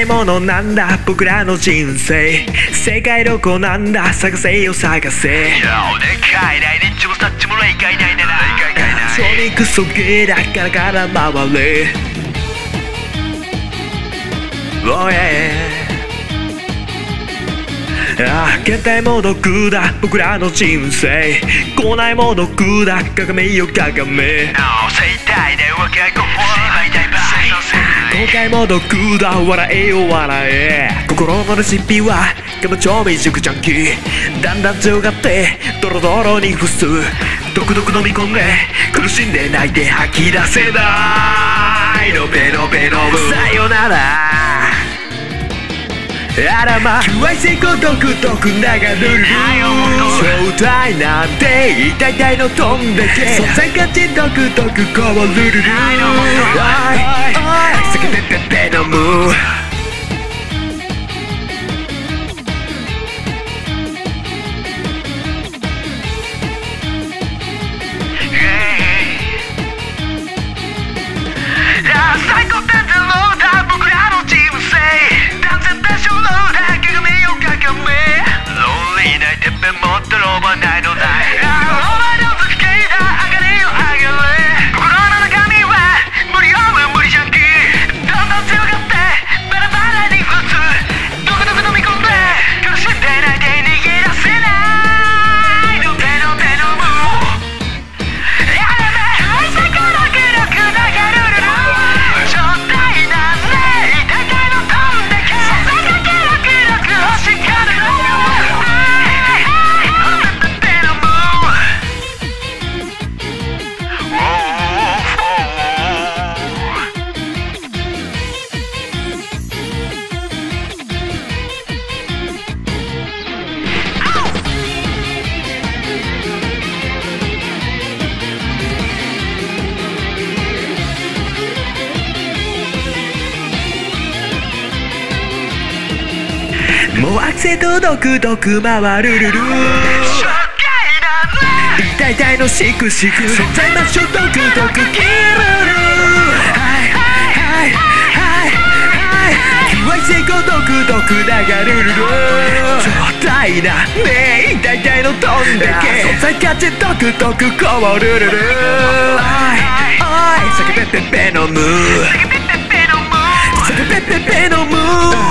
物なんだ僕らの人生。世界どこなんだ探せよ探せ。でかいないニッチもサッチも霊界ないなら正味クソゲーだから回れ。Oh yeah。現代も毒だ僕らの人生。校内も毒だ鏡よ鏡。今回も毒だ笑えよ笑え。心のレシピはガム調味熟ジャンキー。だんだん強がってドロドロに伏す。毒々飲み込んで苦しんで泣いて吐き出せないのペロペロさよなら。あらま求愛成功ドクドク流るる正体なんて痛い痛いの飛んでけ。そんな感じドクドクこぼるるる避けてって飲む。最高点ゼロだ僕らの人生。断然多少のだ鏡よ鏡。ローリーないてっぺんもっとローバーないのない。ローバーの付けだ上がれよ上がれ。心の中身は無理無理ジャンキー。どんどん強がってバラバラに打つ。どこどこ飲み込んで苦しんでないで逃げ出せないのペロペロもやれば最高の記録流れる。正体なんで痛い痛いの飛んでけ。そんな記録欲しがるのもうアクセとドクドク回るるる。痛い痛いのシクシク存在場所ドクドクキルル。求愛成功ドクドク流るるる状態だね。痛い痛いの飛んでけ。存在価値ドクドクこぼるるる。酒ペペペ飲む。酒ペペペ飲む。